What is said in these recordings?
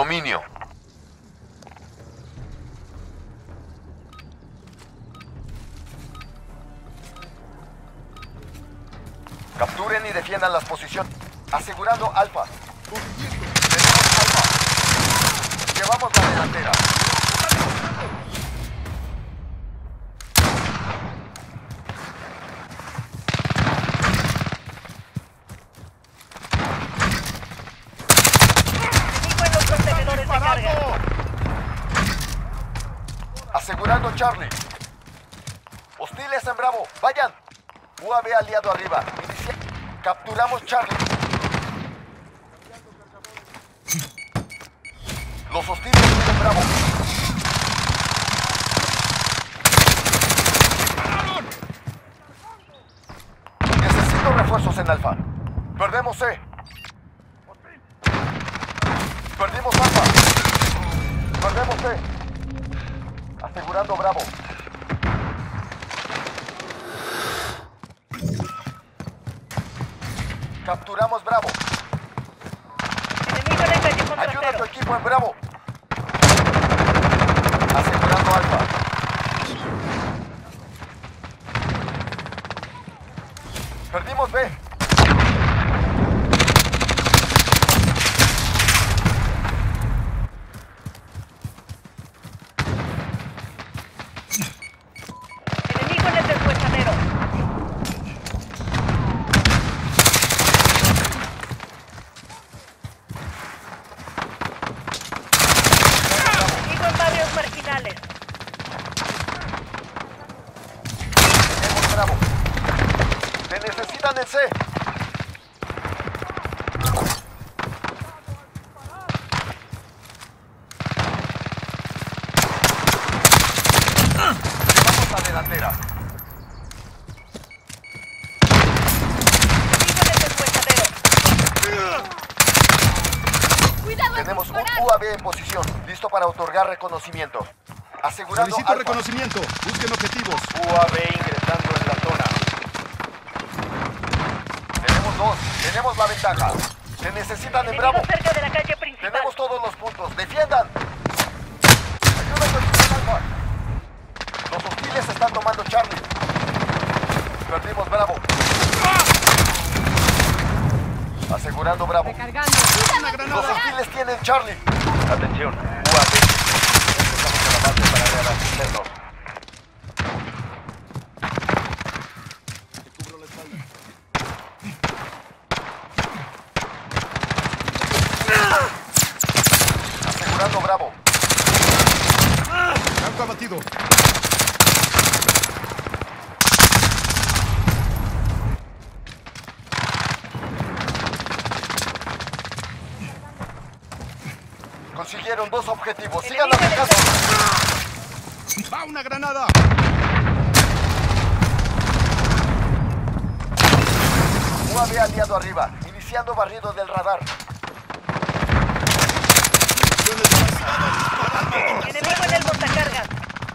dominio. Capturen y defiendan las posiciones. Asegurando Alfa. Tenemos Alfa. Llevamos la delantera. Asegurando Charlie. Hostiles en Bravo. Vayan. UAV aliado arriba. Capturamos Charlie. Los hostiles en Bravo. Necesito refuerzos en Alfa. Perdemos C. Perdimos Alfa. Perdemos C. Asegurando Bravo. Capturamos Bravo. Enemigo en el callejón Ayuda a tu trasero. equipo en Bravo. Asegurando Alfa. Perdimos B. Enemigo en el deshuesadero. Enemigo en barrios marginales. Tenemos Bravo. Te necesitan en C. Llevamos la delantera. Enemigo en el deshuesadero. ¡Cuidado! Tenemos un disparar! UAV en posición, listo para otorgar reconocimiento. Asegurando Solicito Alfa. reconocimiento. Busquen objetivos. UAV ingresando en la zona. Tenemos dos. Tenemos la ventaja. Se necesitan en Bravo. Enemigo cerca de la calle principal. Tenemos todos los puntos. ¡Defiendan! Ayuda con Alfa. Los hostiles están tomando Charlie. Perdimos Bravo. Asegurando Bravo. Recargando. Una Los granada. hostiles tienen Charlie. Atención. UAV. Empezamos a la base para reabastecernos. Te cubro la espalda. Asegurando Bravo. Blanco abatido. Consiguieron dos objetivos. Sigan la Enemigo en el venganza. ¡Va una granada! UAV aliado arriba. Iniciando barrido del radar. Enemigo en el montacargas.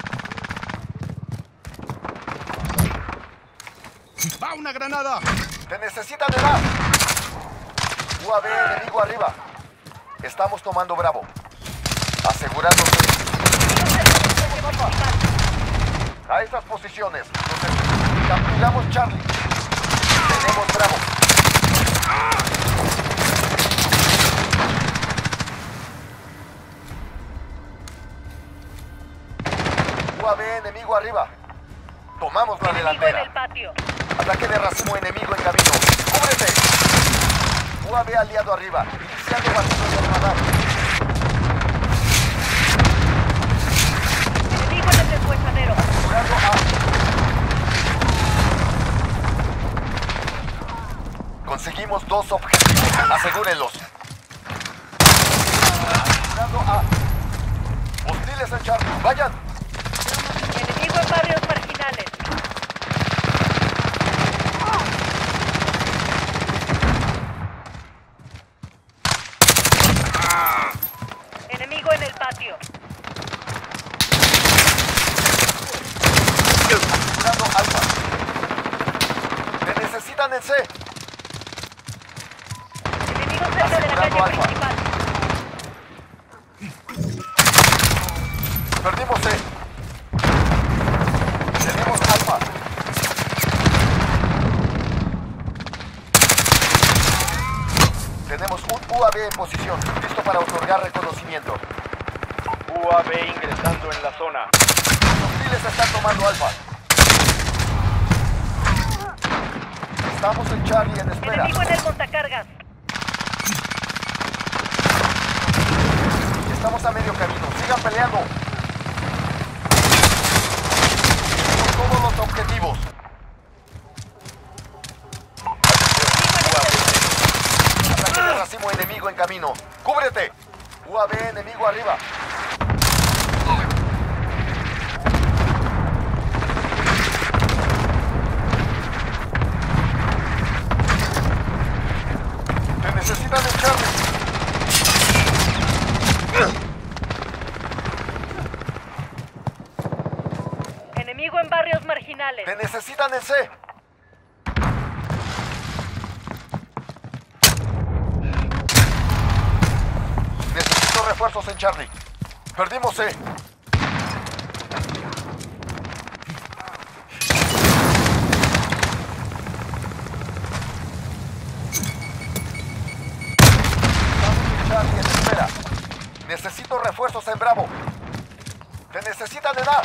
¡Va una granada! Te necesitan de más. UAV enemigo arriba. Estamos tomando Bravo. Asegurándose. A esas posiciones. Capturamos Charlie. Tenemos Bravo. UAV enemigo arriba. Tomamos la Enemigo en delantera. el patio. Ataque de racimo enemigo en camino. ¡Cúbrete! UAV aliado arriba. Iniciando barrido del radar. Enemigo en el deshuesadero. Asegurando A. Conseguimos dos objetivos. Asegúrenlos. Asegurando A. Hostiles en Charlie. ¡Vayan! Enemigo en barrios marginales. Enemigo en el patio. Asegurando Alfa. Me necesitan en C. Enemigo cerca de la calle Asegurando Alfa. principal. Perdimos C. Tenemos Alfa. Tenemos un UAV en posición, listo para otorgar reconocimiento. UAV ingresando en la zona. Los hostiles están tomando Alfa. Estamos en Charlie en espera. Enemigo en el montacargas. Estamos a medio camino. Sigan peleando. Tenemos todos los objetivos. Ataque de racimo enemigo en camino. ¡Cúbrete! UAV enemigo arriba. Te necesitan en Charlie. Enemigo en barrios marginales. Te necesitan en C. Necesito refuerzos en Charlie. Perdimos C. Estamos en Charlie en espera. Necesito refuerzos en Bravo. Te necesitan en A.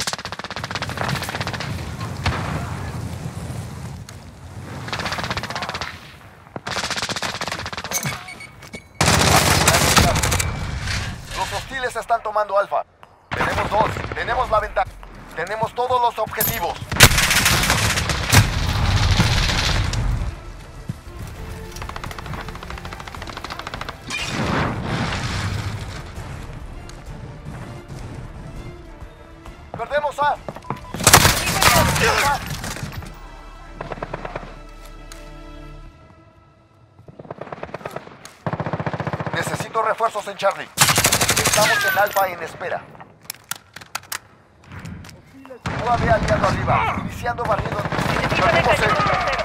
Los hostiles están tomando Alfa. Tenemos dos. Tenemos la ventaja. Tenemos todos los objetivos. Perdemos A. Necesito refuerzos en Charlie. Estamos en Alfa en espera. UAV aliado arriba. Iniciando barrido. Enemigo en el Perdemos cañón C. trasero.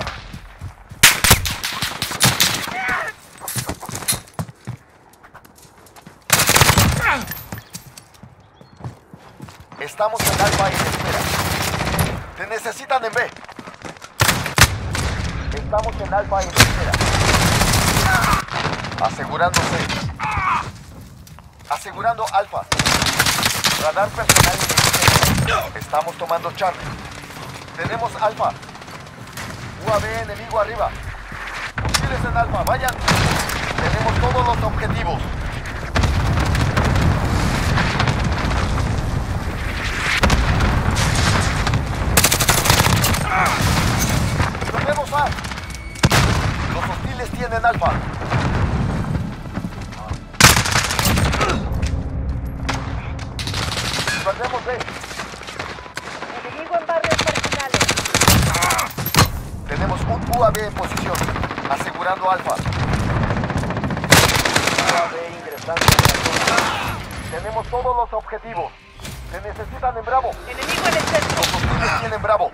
Estamos en Alfa en espera. Te necesitan en B. Estamos en Alfa en espera. Asegurándose. Asegurando Alfa. Radar personal en espera. Estamos tomando Charlie. Tenemos Alfa. UAV enemigo arriba. Fusiles en Alfa, vayan. Tenemos todos los objetivos. Tenemos A. Los hostiles tienen Alfa. Perdemos B. Enemigo en barrios marginales. Tenemos un UAV en posición. Asegurando Alfa. UAV ingresando en la zona. Tenemos todos los objetivos. Se necesitan en Bravo. Enemigo en el centro. Los hostiles tienen Bravo.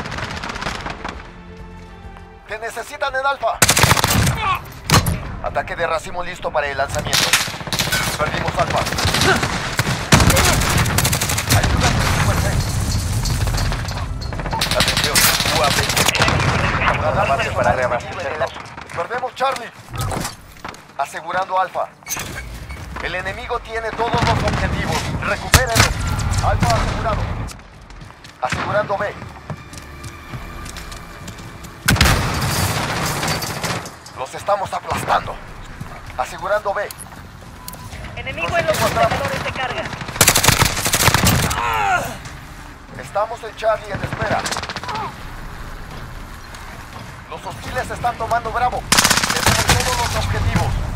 Te necesitan en Alfa. Ataque de racimo listo para el lanzamiento. Perdimos Alfa. Ayuda con el Atención, UAV. Radar base para reabastecernos. Perdemos Charlie. Asegurando Alfa. El enemigo tiene todos los objetivos. Recupérenlos. Alfa asegurado. Asegurando B. Los estamos aplastando. Asegurando B. Enemigo en los contenedores de carga. Estamos en Charlie en espera. Los hostiles están tomando Bravo. Tenemos todos los objetivos.